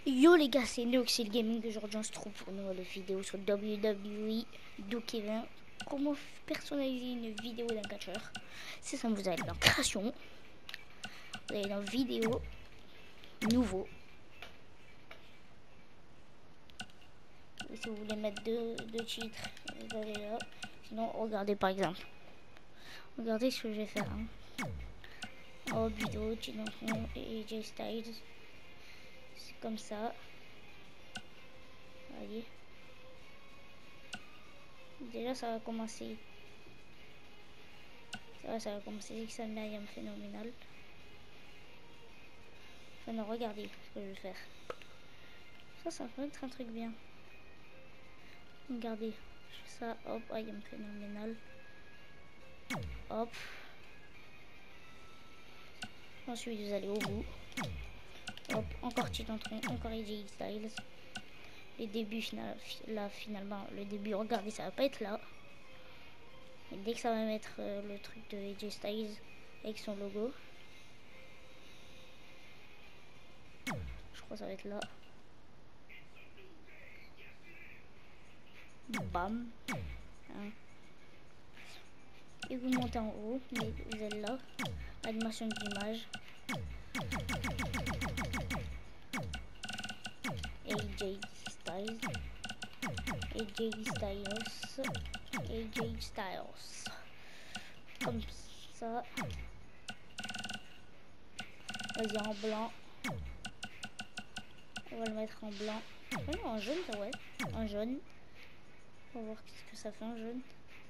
Yo les gars, c'est Neoxil Gaming. Aujourd'hui on se trouve pour une nouvelle vidéo sur WWE 2K20. Comment personnaliser une vidéo d'un catcheur. C'est ça, vous allez dans création, vous allez dans vidéo, nouveau. Et si vous voulez mettre deux titres, vous allez là. Sinon regardez par exemple. Regardez ce que je vais faire. Oh, vidéo, titre et AJ Styles. C'est comme ça. Voyez. Déjà ça va commencer. Ça va commencer. Ça me phénoménal. Enfin non, regardez ce que je vais faire. Ça va être un truc bien. Regardez, je fais ça, hop, I am phénoménal. Hop. Ensuite, vous allez au bout. Hop, encore Titantron, encore AJ Styles. Les débuts, là, finalement, le début, regardez, ça va pas être là. Et dès que ça va mettre le truc de AJ Styles avec son logo, je crois que ça va être là. Bam. Hein. Et vous montez en haut, mais vous êtes là. Animation d'image. AJ Styles. AJ Styles. AJ Styles. Comme ça. Vas-y, en blanc. On va le mettre en blanc. Oh non, en jaune, ça, ouais. En jaune. On va voir ce que ça fait en jaune.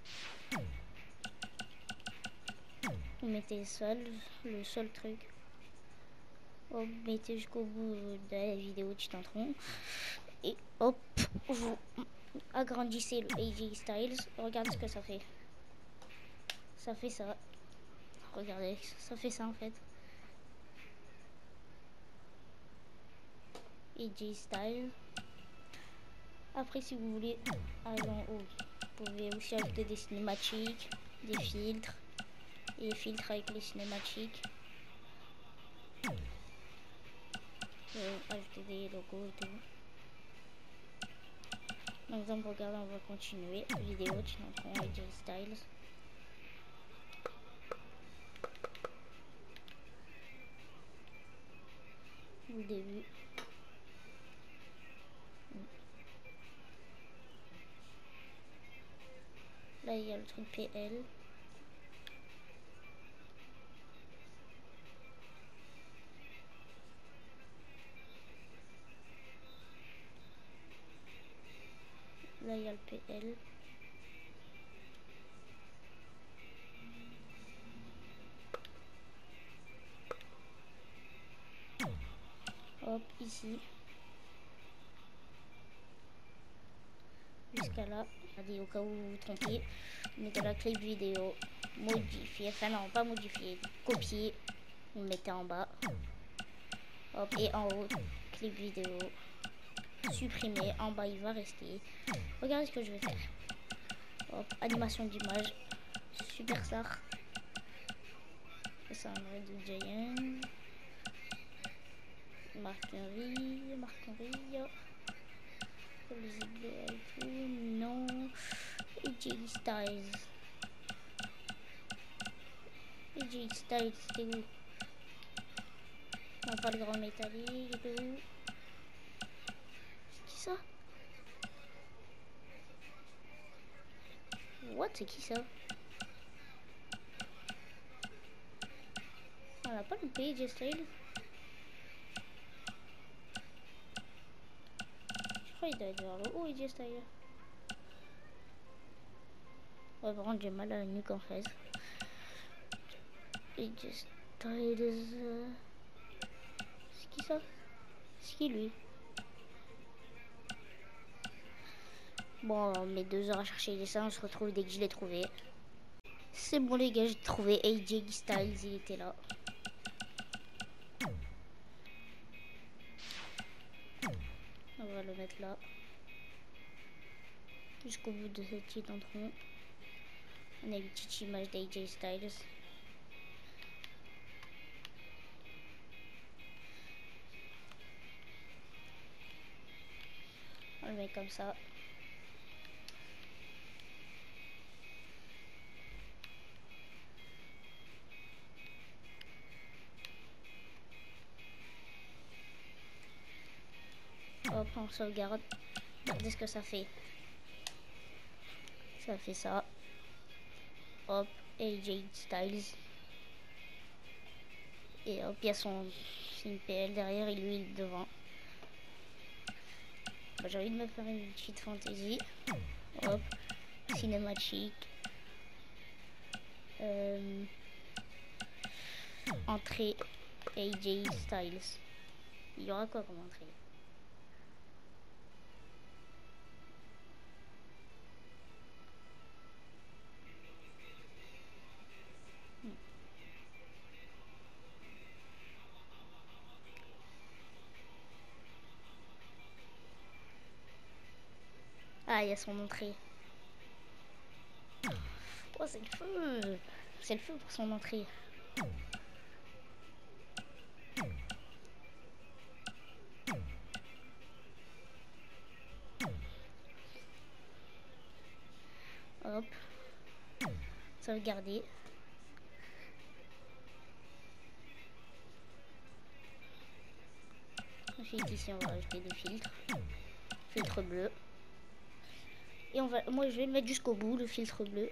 Vous mettez le seul truc. Vous mettez jusqu'au bout de la vidéo Titantron. Et hop, vous agrandissez le AJ Styles. Regardez ce que ça fait. Ça fait ça. Regardez, ça fait ça en fait. AJ Styles. Après, si vous voulez aller en haut, vous pouvez aussi ajouter des cinématiques, des filtres. Et les filtres avec les cinématiques. Ajouter des logos et tout. Par exemple, regardez, on va continuer. Vidéo, Titantron, AJ Styles. Au début. Là, il y a le truc PL. Là, il y a le PL. Hop, ici. Jusqu'à là. Regardez, au cas où vous vous trompiez, vous mettez la clip vidéo. Modifier. Enfin, non, pas modifier. Copier. Vous le mettez en bas. Hop, et en haut, clip vidéo. Supprimer. En bas, il va rester. Regardez ce que je vais faire. Hop, animation d'image. Superstar. Ça, un de Giant. Marc Henry. Non. AJ Styles. AJ Styles, c'était où? Non, pas le grand métallique. Il était où? C'est qui ça? What? C'est qui ça? On n'a pas loupé AJ Styles. Je crois qu'il doit être vers le haut AJ Styles. Ouais, par contre, j'ai mal à la nuque en fait. AJ Styles. C'est qui ça? C'est qui lui? Bon, mes 2 heures à chercher les dessins, on se retrouve dès que je l'ai trouvé. C'est bon les gars, j'ai trouvé AJ Styles, il était là. On va le mettre là. Jusqu'au bout de ce petit tronc. On a une petite image d'AJ Styles. On le met comme ça. Hop, on sauvegarde. Regardez ce que ça fait. Ça fait ça. Hop, AJ Styles. Et hop, il y a son PL derrière et lui devant. Bah, j'ai envie de me faire une petite fantasy. Hop, cinématique. Entrée AJ Styles. Il y aura quoi comme entrée? Ah, il y a son entrée. Oh, c'est le feu! C'est le feu pour son entrée. Hop. Sauvegarder. Ensuite ici on va rajouter des filtres. Filtre bleu. Et on va, moi je vais le mettre jusqu'au bout, le filtre bleu.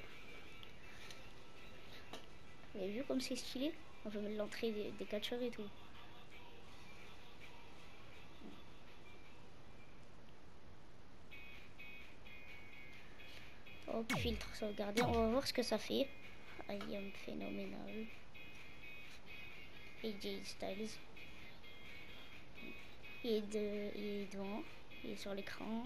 Vous avez vu comme c'est stylé? On peut mettre l'entrée des catcheurs et tout. Hop, filtre sauvegardé. On va voir ce que ça fait. I am phénoménal. AJ Styles. Il est devant. Il est sur l'écran.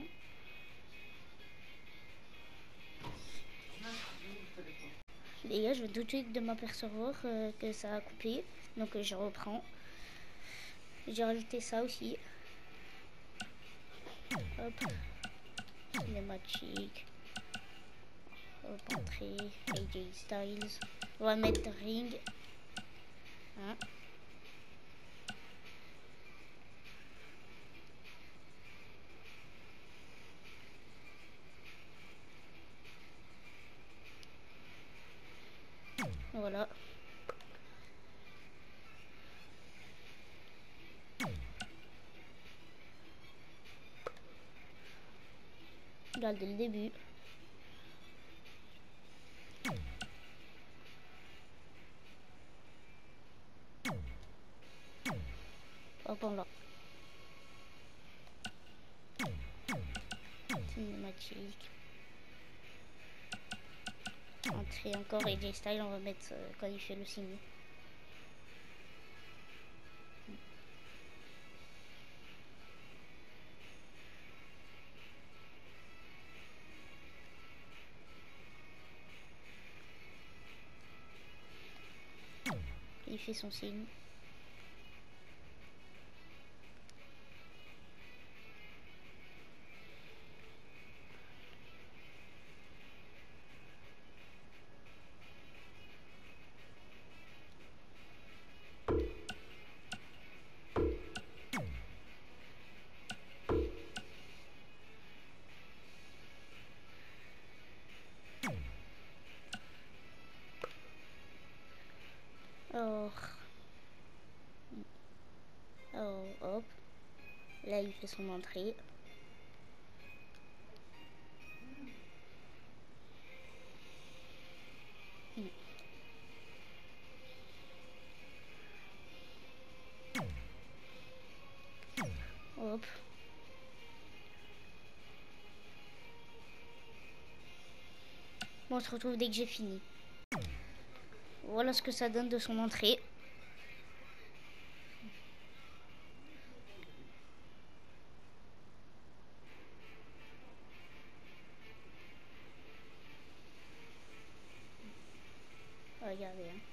Les gars, je vais tout de suite de m'apercevoir que ça a coupé. Donc je reprends. J'ai rajouté ça aussi. Hop. Cinématique. Hop, entrée. AJ Styles. On va mettre ring. Hein. Voilà. Là, dès le début. Hop, on l'a. Cinématique. Entrée encore et J-Style, on va mettre quand il fait le signe. Il fait son signe. Oh, hop. Là, il fait son entrée. Hop. Bon, on se retrouve dès que j'ai fini. Voilà ce que ça donne de son entrée. Regardez. Hein.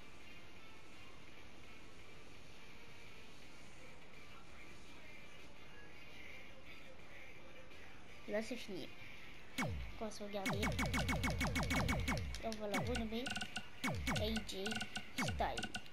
Là, c'est fini. On va sauvegarder. Et on va la renommer AJ Style.